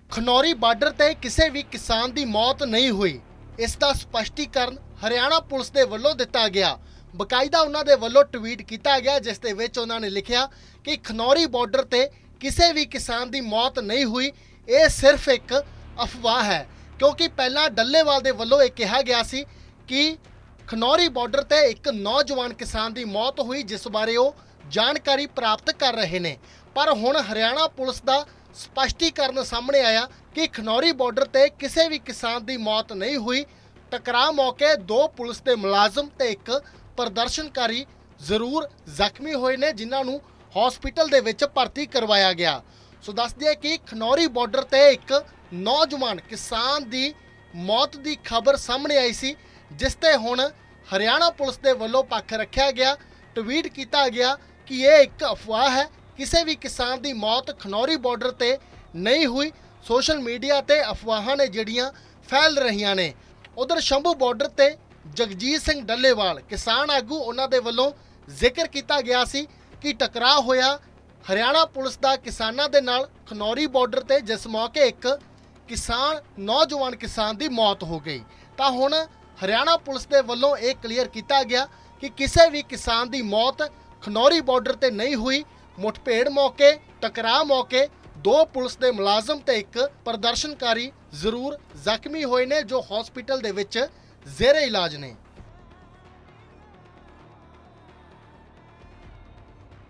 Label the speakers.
Speaker 1: Khanauri border ਤੇ ਕਿਸੇ ਵੀ ਕਿਸਾਨ ਦੀ ਮੌਤ ਨਹੀਂ ਹੋਈ। ਇਸ ਦਾ ਸਪਸ਼ਟੀਕਰਨ ਹਰਿਆਣਾ ਪੁਲਿਸ ਦੇ ਵੱਲੋਂ ਦਿੱਤਾ ਗਿਆ। ਬਕਾਇਦਾ ਉਹਨਾਂ ਦੇ ਵੱਲੋਂ ਟਵੀਟ ਕੀਤਾ ਗਿਆ ਜਿਸ ਦੇ ਵਿੱਚ ਉਹਨਾਂ ਨੇ ਲਿਖਿਆ ਕਿ ਖਨੌਰੀ ਬਾਰਡਰ ਤੇ ਕਿਸੇ ਵੀ ਕਿਸਾਨ ਦੀ ਮੌਤ ਨਹੀਂ ਹੋਈ। ਇਹ ਸਿਰਫ ਇੱਕ ਅਫਵਾਹ ਹੈ, ਕਿਉਂਕਿ ਪਹਿਲਾਂ ਡੱਲੇਵਾਲ ਦੇ ਵੱਲੋਂ ਇਹ ਕਿਹਾ ਗਿਆ ਸੀ ਕਿ ਖਨੌਰੀ ਬਾਰਡਰ ਤੇ ਇੱਕ ਨੌਜਵਾਨ ਕਿਸਾਨ ਦੀ ਮੌਤ ਹੋਈ, ਜਿਸ ਬਾਰੇ ਉਹ ਜਾਣਕਾਰੀ ਪ੍ਰਾਪਤ ਕਰ ਰਹੇ ਨੇ। ਪਰ ਹੁਣ ਹਰਿਆਣਾ ਪੁਲਿਸ ਦਾ ਸਪਸ਼ਟੀਕਰਨ ਸਾਹਮਣੇ ਆਇਆ ਕਿ ਖਨੌਰੀ ਬਾਰਡਰ ਤੇ ਕਿਸੇ ਵੀ ਕਿਸਾਨ ਦੀ ਮੌਤ ਨਹੀਂ ਹੋਈ। ਟਕਰਾਅ ਮੌਕੇ 2 ਪੁਲਿਸ ਦੇ ਮੁਲਾਜ਼ਮ ਤੇ ਇੱਕ ਪ੍ਰਦਰਸ਼ਨਕਾਰੀ ਜ਼ਰੂਰ ਜ਼ਖਮੀ ਹੋਏ ਨੇ, ਜਿਨ੍ਹਾਂ ਨੂੰ ਹਸਪੀਟਲ ਦੇ ਵਿੱਚ ਭਰਤੀ ਕਰਵਾਇਆ ਗਿਆ। ਸੋ ਦੱਸ ਦਈਏ ਕਿ ਖਨੌਰੀ ਬਾਰਡਰ ਤੇ ਇੱਕ ਨੌਜਵਾਨ ਕਿਸਾਨ ਦੀ ਮੌਤ ਦੀ ਖਬਰ ਸਾਹਮਣੇ ਆਈ ਸੀ, ਜਿਸ ਤੇ ਹੁਣ ਹਰਿਆਣਾ ਪੁਲਿਸ ਦੇ ਵੱਲੋਂ ਪੱਖ ਰੱਖਿਆ ਗਿਆ। ਟਵੀਟ ਕੀਤਾ ਗਿਆ ਕਿ ਇਹ ਇੱਕ ਅਫਵਾਹ ਹੈ, ਕਿਸੇ ਵੀ ਕਿਸਾਨ ਦੀ ਮੌਤ ਖਨੌਰੀ ਬਾਰਡਰ ਤੇ ਨਹੀਂ ਹੋਈ। ਸੋਸ਼ਲ ਮੀਡੀਆ ਤੇ ਅਫਵਾਹਾਂ ਨੇ ਜਿਹੜੀਆਂ ਫੈਲ ਰਹੀਆਂ ਨੇ। ਉਧਰ ਸ਼ੰਭੂ ਬਾਰਡਰ ਤੇ ਜਗਜੀਤ ਸਿੰਘ ਡੱਲੇਵਾਲ ਕਿਸਾਨ ਆਗੂ, ਉਹਨਾਂ ਦੇ ਵੱਲੋਂ ਜ਼ਿਕਰ ਕੀਤਾ ਗਿਆ ਸੀ ਕਿ ਟਕਰਾਅ ਹੋਇਆ ਹਰਿਆਣਾ ਪੁਲਿਸ ਦਾ ਕਿਸਾਨਾਂ ਦੇ ਨਾਲ ਖਨੌਰੀ ਬਾਰਡਰ ਤੇ, ਜਿਸ ਮੌਕੇ ਇੱਕ ਨੌਜਵਾਨ ਕਿਸਾਨ ਦੀ ਮੌਤ ਹੋ ਗਈ। ਤਾਂ ਹੁਣ ਹਰਿਆਣਾ ਪੁਲਿਸ ਦੇ ਵੱਲੋਂ ਇਹ ਕਲੀਅਰ ਕੀਤਾ ਗਿਆ ਕਿ ਕਿਸੇ ਵੀ ਕਿਸਾਨ ਦੀ ਮੌਤ ਖਨੌਰੀ ਬਾਰਡਰ ਤੇ ਨਹੀਂ ਹੋਈ। ਮੁਠਭੇੜ ਮੌਕੇ, ਟਕਰਾਅ ਮੌਕੇ 2 ਪੁਲਿਸ ਦੇ ਮੁਲਾਜ਼ਮ ਤੇ ਇੱਕ ਪ੍ਰਦਰਸ਼ਨਕਾਰੀ ਜ਼ਰੂਰ ਜ਼ਖਮੀ ਹੋਏ ਨੇ, ਜੋ ਹਸਪੀਟਲ ਦੇ ਵਿੱਚ ਜ਼ੇਰੇ ਇਲਾਜ ਨੇ।